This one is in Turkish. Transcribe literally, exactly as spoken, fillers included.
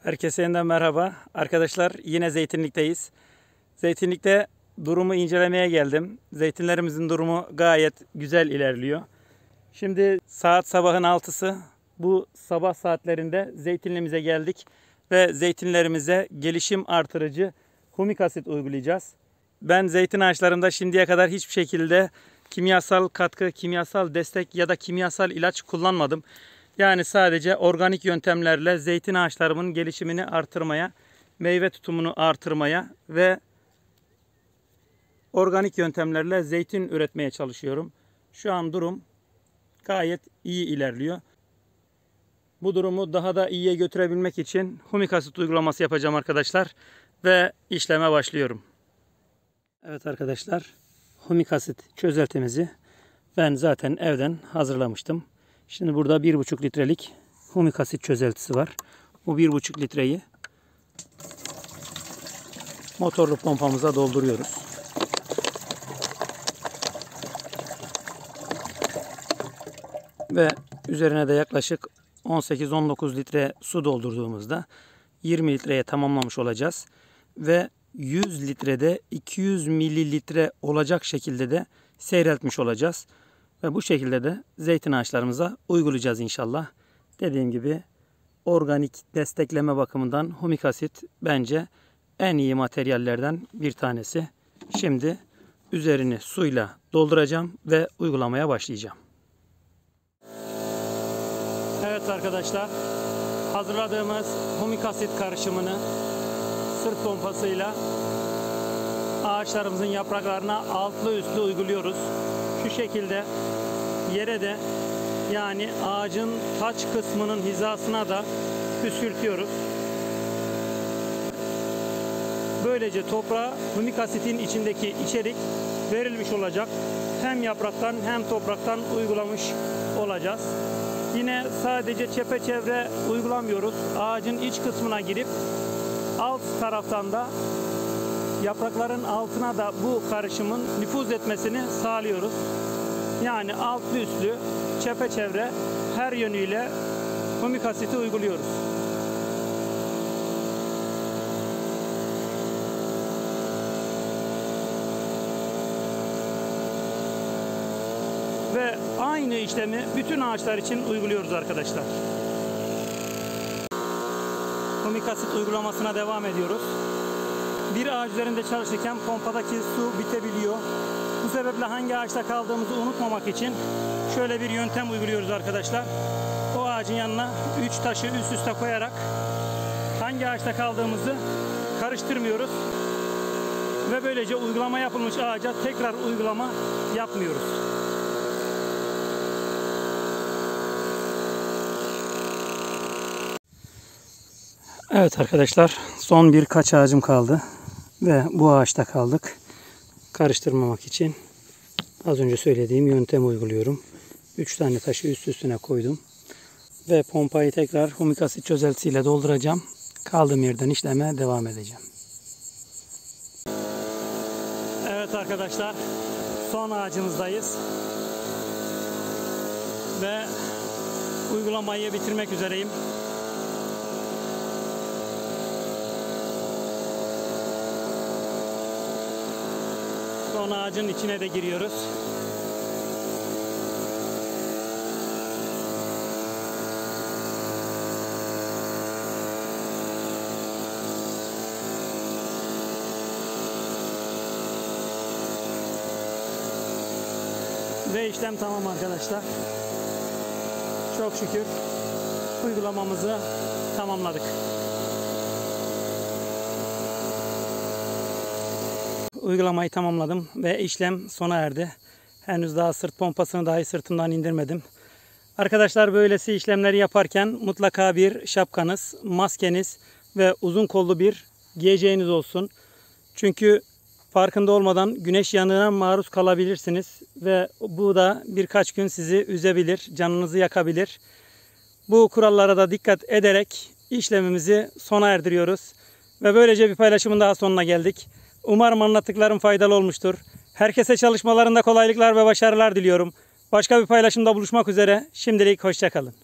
Herkese yeniden merhaba. Arkadaşlar yine zeytinlikteyiz. Zeytinlikte durumu incelemeye geldim. Zeytinlerimizin durumu gayet güzel ilerliyor. Şimdi saat sabahın altısı. Bu sabah saatlerinde zeytinliğimize geldik. Ve zeytinlerimize gelişim artırıcı humik asit uygulayacağız. Ben zeytin ağaçlarımda şimdiye kadar hiçbir şekilde kimyasal katkı, kimyasal destek ya da kimyasal ilaç kullanmadım. Yani sadece organik yöntemlerle zeytin ağaçlarımın gelişimini artırmaya, meyve tutumunu artırmaya ve organik yöntemlerle zeytin üretmeye çalışıyorum. Şu an durum gayet iyi ilerliyor. Bu durumu daha da iyiye götürebilmek için humik asit uygulaması yapacağım arkadaşlar ve işleme başlıyorum. Evet arkadaşlar, humik asit çözeltimizi ben zaten evden hazırlamıştım. Şimdi burada bir buçuk litrelik humik asit çözeltisi var. Bu bir buçuk litreyi motorlu pompamıza dolduruyoruz. Ve üzerine de yaklaşık on sekiz on dokuz litre su doldurduğumuzda yirmi litreye tamamlamış olacağız. Ve yüz litrede iki yüz mililitre olacak şekilde de seyreltmiş olacağız. Ve bu şekilde de zeytin ağaçlarımıza uygulayacağız inşallah. Dediğim gibi organik destekleme bakımından humik asit bence en iyi materyallerden bir tanesi. Şimdi üzerini suyla dolduracağım ve uygulamaya başlayacağım. Evet arkadaşlar, hazırladığımız humik asit karışımını sırt pompasıyla ağaçlarımızın yapraklarına altlı üstlü uyguluyoruz. Şu şekilde yere de, yani ağacın taç kısmının hizasına da püskürtüyoruz. Böylece toprağa humik asitin içindeki içerik verilmiş olacak. Hem yapraktan hem topraktan uygulamış olacağız. Yine sadece çepeçevre uygulamıyoruz. Ağacın iç kısmına girip alt taraftan da yaprakların altına da bu karışımın nüfuz etmesini sağlıyoruz. Yani altlı üstlü çepeçevre her yönüyle humik asiti uyguluyoruz. Ve aynı işlemi bütün ağaçlar için uyguluyoruz arkadaşlar. Humik asit uygulamasına devam ediyoruz. Bir ağaç üzerinde çalışırken pompadaki su bitebiliyor. Bu sebeple hangi ağaçta kaldığımızı unutmamak için şöyle bir yöntem uyguluyoruz arkadaşlar. O ağacın yanına üç taşı üst üste koyarak hangi ağaçta kaldığımızı karıştırmıyoruz. Ve böylece uygulama yapılmış ağaca tekrar uygulama yapmıyoruz. Evet arkadaşlar, son birkaç ağacım kaldı ve bu ağaçta kaldık. Karıştırmamak için az önce söylediğim yöntemi uyguluyorum. üç tane taşı üst üstüne koydum ve pompayı tekrar humik asit çözeltisiyle dolduracağım. Kaldığım yerden işleme devam edeceğim. Evet arkadaşlar, son ağacımızdayız ve uygulamayı bitirmek üzereyim. Son ağacın içine de giriyoruz. Ve işlem tamam arkadaşlar. Çok şükür uygulamamızı tamamladık. Uygulamayı tamamladım ve işlem sona erdi. Henüz daha sırt pompasını dahi sırtımdan indirmedim. Arkadaşlar, böylesi işlemleri yaparken mutlaka bir şapkanız, maskeniz ve uzun kollu bir giyeceğiniz olsun. Çünkü farkında olmadan güneş yanığına maruz kalabilirsiniz ve bu da birkaç gün sizi üzebilir, canınızı yakabilir. Bu kurallara da dikkat ederek işlemimizi sona erdiriyoruz. Ve böylece bir paylaşımın daha sonuna geldik. Umarım anlattıklarım faydalı olmuştur. Herkese çalışmalarında kolaylıklar ve başarılar diliyorum. Başka bir paylaşımda buluşmak üzere. Şimdilik hoşça kalın.